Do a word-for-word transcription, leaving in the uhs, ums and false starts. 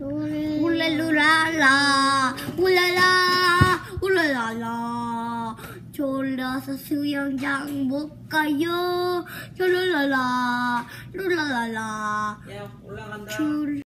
울랄루랄라 울랄라 울랄랄라 졸려서 수영장 못 가요 룰랄라 룰랄랄라 야 올라간다. 줄